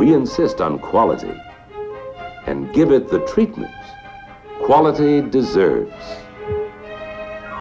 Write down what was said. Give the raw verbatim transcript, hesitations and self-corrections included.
We insist on quality and give it the treatment quality deserves.